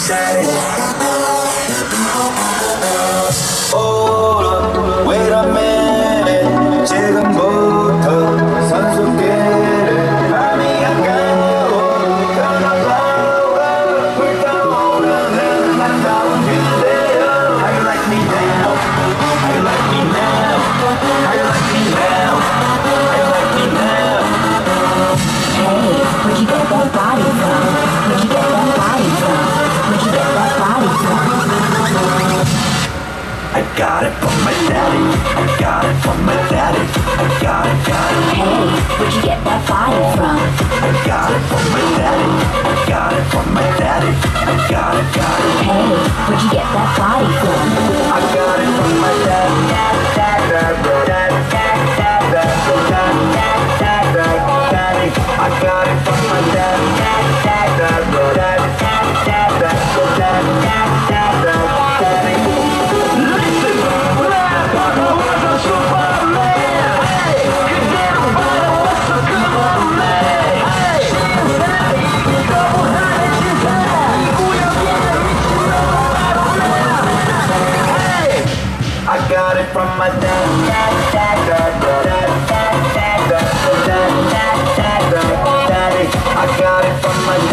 Hold up, wait a minute. 지금부터 선수끼리 밤이 아까워 변화가워 불타오르는 아름다운 그대여. How you like me now? How you like me now? How you like me now? How you like me now? Hey, where'd you get that body from? Where'd you get that body from? Where'd you get that body from? I got it from my daddy. I got it from my daddy. I got it. Hey, where'd you get that body from? I got it from my daddy. I got it from my daddy. I got it. Hey, where'd you get that body from? I got it from my daddy. I got it from my I got it from my daddy. I got it from my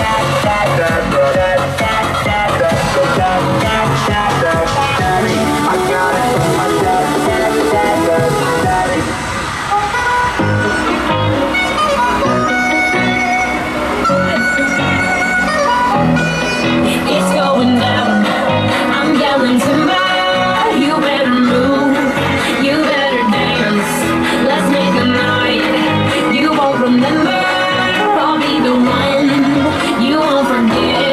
It's going down. I'm yelling timber. You better move. You better dance. Let's make a night you won't remember. I'll be the one you won't forget.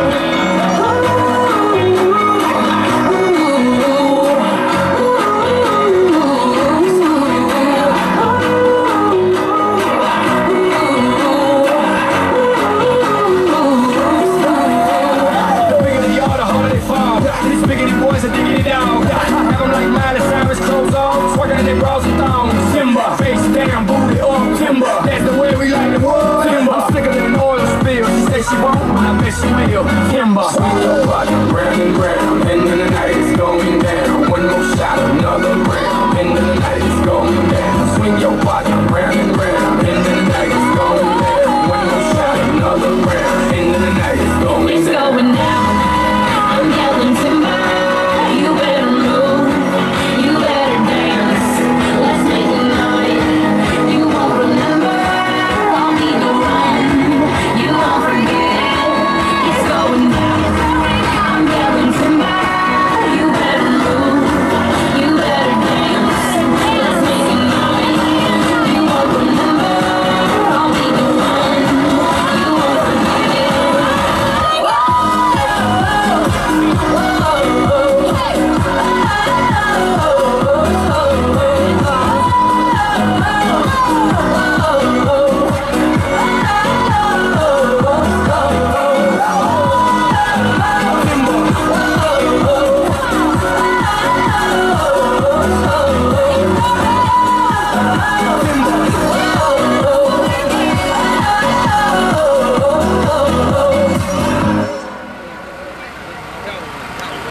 These biggity boys are digging it down. I have them like Miley Cyrus, clothes on, twerking in their bras and thongs. Timber, face down, booty up, timber. That's the way we like the world. Timber, I'm sicker than an oil spill. She say she won't, I bet she will. Timber, swing your body round and round, and then the night is going down. One more shot, another round, and then the night is going down. Swing your body